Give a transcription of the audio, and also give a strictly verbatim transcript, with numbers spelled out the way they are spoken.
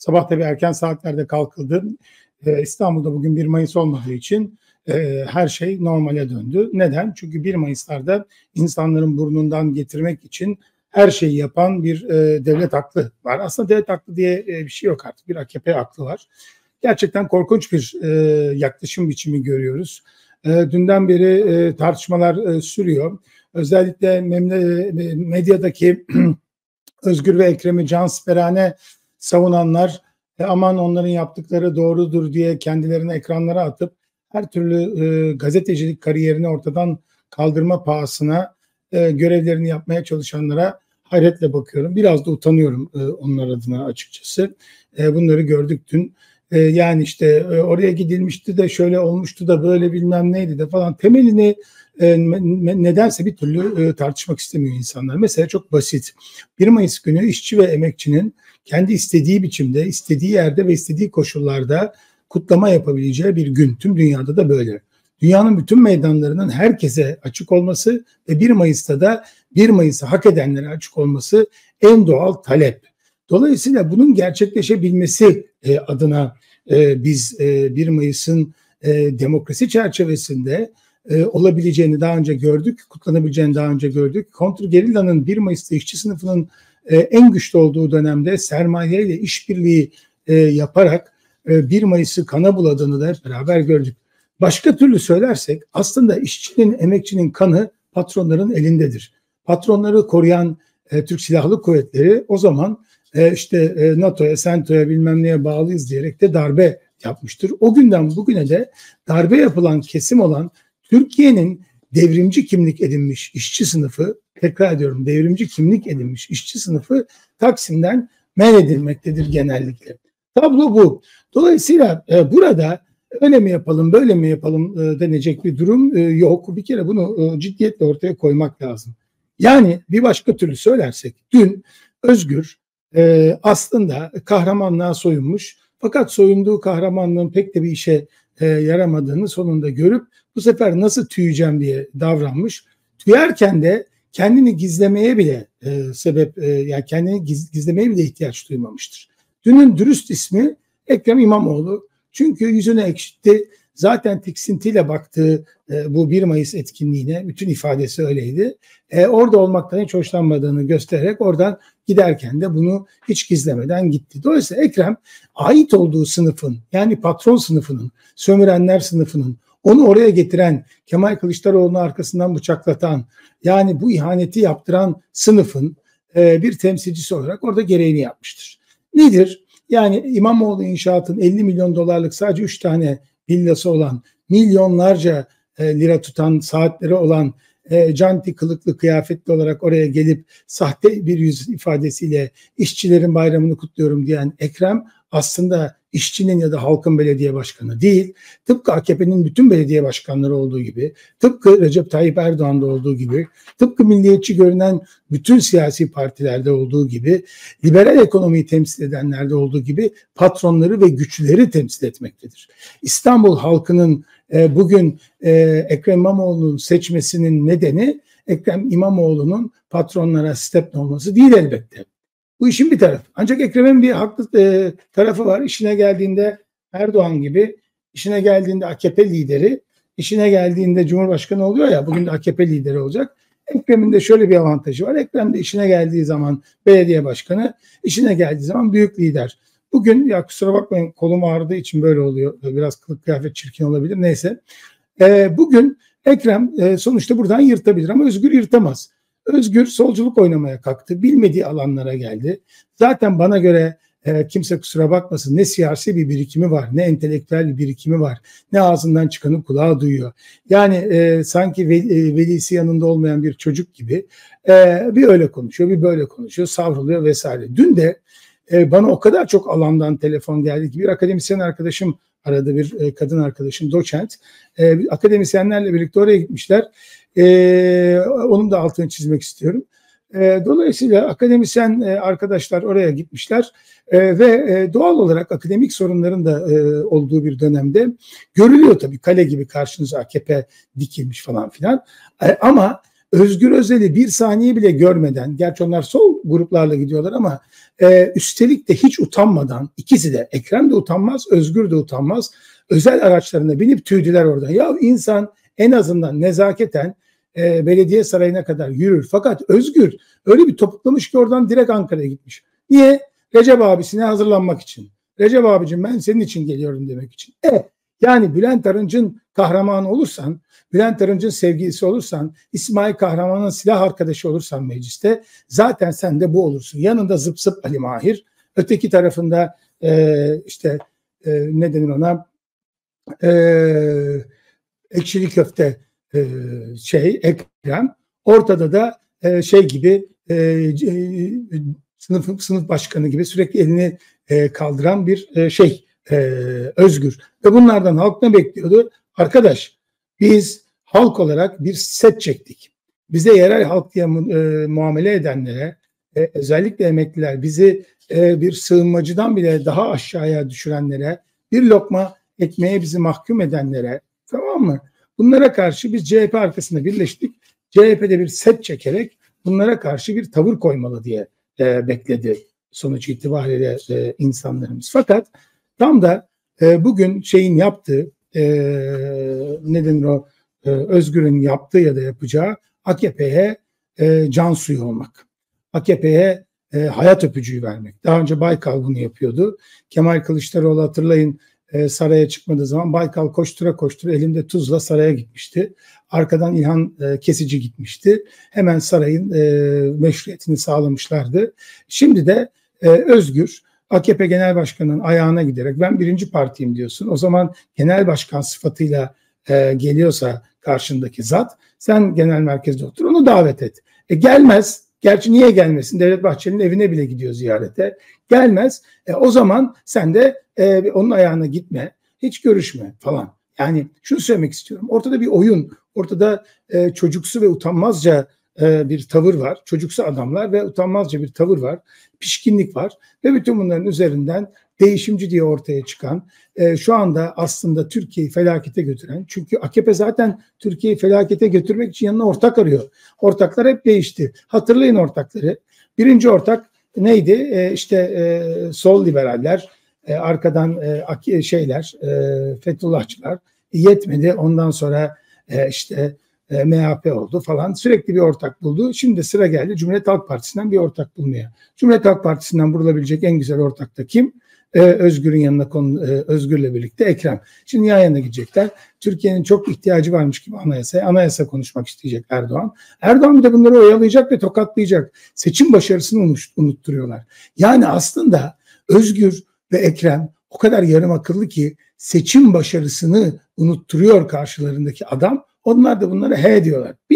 Sabah tabii erken saatlerde kalkıldı. Ee, İstanbul'da bugün bir Mayıs olmadığı için e, her şey normale döndü. Neden? Çünkü bir Mayıs'larda insanların burnundan getirmek için her şeyi yapan bir e, devlet aklı var. Aslında devlet aklı diye e, bir şey yok artık. Bir A K P aklı var. Gerçekten korkunç bir e, yaklaşım biçimi görüyoruz. E, dünden beri e, tartışmalar e, sürüyor. Özellikle medyadaki Özgür ve Ekrem'i cansperane savunanlar e, aman onların yaptıkları doğrudur diye kendilerini ekranlara atıp her türlü e, gazetecilik kariyerini ortadan kaldırma pahasına e, görevlerini yapmaya çalışanlara hayretle bakıyorum. Biraz da utanıyorum e, onlar adına açıkçası. E, bunları gördük dün. E, yani işte e, oraya gidilmişti de şöyle olmuştu da böyle bilmem neydi de falan. Temelini e, nedense bir türlü e, tartışmak istemiyor insanlar. Mesela çok basit. bir Mayıs günü işçi ve emekçinin kendi istediği biçimde, istediği yerde ve istediği koşullarda kutlama yapabileceği bir gün. Tüm dünyada da böyle. Dünyanın bütün meydanlarının herkese açık olması ve bir Mayıs'ta da bir Mayıs'ı hak edenlere açık olması en doğal talep. Dolayısıyla bunun gerçekleşebilmesi e, adına e, biz e, bir Mayıs'ın e, demokrasi çerçevesinde e, olabileceğini daha önce gördük, kutlanabileceğini daha önce gördük. Kontrgerilla'nın bir Mayıs'ta işçi sınıfının e, en güçlü olduğu dönemde sermaye ile işbirliği e, yaparak e, bir Mayıs'ı kana buladığını da hep beraber gördük. Başka türlü söylersek aslında işçinin, emekçinin kanı patronların elindedir. Patronları koruyan e, Türk Silahlı Kuvvetleri o zaman e, işte e, NATO'ya, SENTO'ya bilmem neye bağlıyız diyerek de darbe yapmıştır. O günden bugüne de darbe yapılan kesim olan Türkiye'nin devrimci kimlik edinmiş işçi sınıfı, tekrar ediyorum devrimci kimlik edinmiş işçi sınıfı Taksim'den men edilmektedir genellikle. Tablo bu. Dolayısıyla e, burada öyle mi yapalım, böyle mi yapalım e, denecek bir durum e, yok. Bir kere bunu e, ciddiyetle ortaya koymak lazım. Yani bir başka türlü söylersek dün Özgür e, aslında kahramanlığa soyunmuş fakat soyunduğu kahramanlığın pek de bir işe e, yaramadığını sonunda görüp bu sefer nasıl tüyeceğim diye davranmış. Tüyerken de kendini gizlemeye bile e, sebep e, yani kendini giz, gizlemeye bile ihtiyaç duymamıştır. Dünün dürüst ismi Ekrem İmamoğlu. Çünkü yüzünü ekşitti. Zaten tiksintiyle baktığı e, bu bir Mayıs etkinliğine bütün ifadesi öyleydi. E, orada olmaktan hiç hoşlanmadığını göstererek oradan giderken de bunu hiç gizlemeden gitti. Dolayısıyla Ekrem ait olduğu sınıfın yani patron sınıfının, sömürenler sınıfının onu oraya getiren, Kemal Kılıçdaroğlu'nu arkasından bıçaklatan yani bu ihaneti yaptıran sınıfın e, bir temsilcisi olarak orada gereğini yapmıştır. Nedir? Yani İmamoğlu İnşaat'ın elli milyon dolarlık sadece üç tane villası olan, milyonlarca e, lira tutan, saatleri olan, e, canti kılıklı kıyafetli olarak oraya gelip sahte bir yüz ifadesiyle işçilerin bayramını kutluyorum diyen Ekrem aslında işçinin ya da halkın belediye başkanı değil. Tıpkı A K P'nin bütün belediye başkanları olduğu gibi, tıpkı Recep Tayyip Erdoğan'da olduğu gibi, tıpkı milliyetçi görünen bütün siyasi partilerde olduğu gibi, liberal ekonomiyi temsil edenlerde olduğu gibi patronları ve güçleri temsil etmektedir. İstanbul halkının e, bugün e, Ekrem İmamoğlu'nun seçmesinin nedeni Ekrem İmamoğlu'nun patronlara step olması değil elbette. Bu işin bir tarafı. Ancak Ekrem'in bir haklı e, tarafı var. İşine geldiğinde Erdoğan gibi, işine geldiğinde A K P lideri, işine geldiğinde Cumhurbaşkanı oluyor ya, bugün de A K P lideri olacak. Ekrem'in de şöyle bir avantajı var. Ekrem de işine geldiği zaman belediye başkanı, işine geldiği zaman büyük lider. Bugün ya kusura bakmayın kolum ağrıdığı için böyle oluyor. Biraz kılık kıyafet çirkin olabilir. Neyse. E, bugün Ekrem e, sonuçta buradan yırtabilir ama Özgür yırtamaz. Özgür solculuk oynamaya kalktı. Bilmediği alanlara geldi. Zaten bana göre e, kimse kusura bakmasın ne siyasi bir birikimi var, ne entelektüel bir birikimi var, ne ağzından çıkanı kulağı duyuyor. Yani e, sanki veli, e, velisi yanında olmayan bir çocuk gibi e, bir öyle konuşuyor, bir böyle konuşuyor, savruluyor vesaire. Dün de e, bana o kadar çok alandan telefon geldi ki bir akademisyen arkadaşım aradı, bir e, kadın arkadaşım, doçent. E, akademisyenlerle birlikte oraya gitmişler. Ee, onun da altını çizmek istiyorum. Ee, dolayısıyla akademisyen e, arkadaşlar oraya gitmişler e, ve e, doğal olarak akademik sorunların da e, olduğu bir dönemde görülüyor tabii kale gibi karşınıza A K P dikilmiş falan filan. E, ama Özgür Özel'i bir saniye bile görmeden, gerçi onlar sol gruplarla gidiyorlar ama e, üstelik de hiç utanmadan, ikisi de, Ekrem de utanmaz, Özgür de utanmaz, özel araçlarına binip tüydüler orada. Ya insan en azından nezaketen e, belediye sarayına kadar yürür. Fakat Özgür öyle bir topuklamış ki oradan direkt Ankara'ya gitmiş. Niye? Recep abisine hazırlanmak için. Recep abicim ben senin için geliyorum demek için. E yani Bülent Arınç'ın kahramanı olursan, Bülent Arınç'ın sevgilisi olursan, İsmail Kahraman'ın silah arkadaşı olursan mecliste zaten sen de bu olursun. Yanında zıp zıp Ali Mahir, öteki tarafında e, işte e, ne denir ona e, ekşili köfte e, şey Ekrem, ortada da e, şey gibi e, e, sınıf sınıf başkanı gibi sürekli elini e, kaldıran bir e, şey e, Özgür. Ve bunlardan halk ne bekliyordu? Arkadaş biz halk olarak bir set çektik. Bize yerel halk diye e, muamele edenlere, e, özellikle emekliler, bizi e, bir sığınmacıdan bile daha aşağıya düşürenlere, bir lokma ekmeğe bizi mahkum edenlere, tamam mı? Bunlara karşı biz C H P arkasında birleştik. C H P'de bir set çekerek bunlara karşı bir tavır koymalı diye e, bekledi sonuç itibariyle e, insanlarımız. Fakat tam da e, bugün şeyin yaptığı, e, ne denir o, e, Özgür'ün yaptığı ya da yapacağı A K P'ye e, can suyu olmak. A K P'ye e, hayat öpücüğü vermek. Daha önce Baykal bunu yapıyordu. Kemal Kılıçdaroğlu hatırlayın e, saraya çıkmadığı zaman Baykal koştura koştura elinde tuzla saraya gitmişti. Arkadan İlhan e, Kesici gitmişti. Hemen sarayın e, meşruiyetini sağlamışlardı. Şimdi de e, Özgür A K P Genel Başkanı'nın ayağına giderek ben birinci partiyim diyorsun. O zaman genel başkan sıfatıyla e, geliyorsa karşındaki zat sen genel merkezde otur onu davet et. E, gelmez. Gerçi niye gelmesin? Devlet Bahçeli'nin evine bile gidiyor ziyarete. Gelmez. E, o zaman sen de e, onun ayağına gitme. Hiç görüşme falan. Yani şunu söylemek istiyorum. Ortada bir oyun. Ortada e, çocuksu ve utanmazca e, bir tavır var. Çocuksu adamlar ve utanmazca bir tavır var. Pişkinlik var. Ve bütün bunların üzerinden değişimci diye ortaya çıkan, e, şu anda aslında Türkiye'yi felakete götüren, çünkü A K P zaten Türkiye'yi felakete götürmek için yanına ortak arıyor. Ortaklar hep değişti. Hatırlayın ortakları. Birinci ortak neydi? E, işte e, sol liberaller, e, arkadan e, şeyler, e, Fethullahçılar yetmedi. Ondan sonra e, işte e, M H P oldu falan. Sürekli bir ortak buldu. Şimdi sıra geldi Cumhuriyet Halk Partisi'nden bir ortak bulmaya. Cumhuriyet Halk Partisi'nden bulabilecek en güzel ortak da kim? Ee, Özgür'ün yanına konu, e, Özgür'le birlikte Ekrem. Şimdi yan yana gidecekler. Türkiye'nin çok ihtiyacı varmış gibi anayasaya. Anayasa konuşmak isteyecek Erdoğan. Erdoğan bir de bunları oyalayacak ve tokatlayacak. Seçim başarısını unutturuyorlar. Yani aslında Özgür ve Ekrem o kadar yarım akıllı ki seçim başarısını unutturuyor karşılarındaki adam. Onlar da bunlara he diyorlar.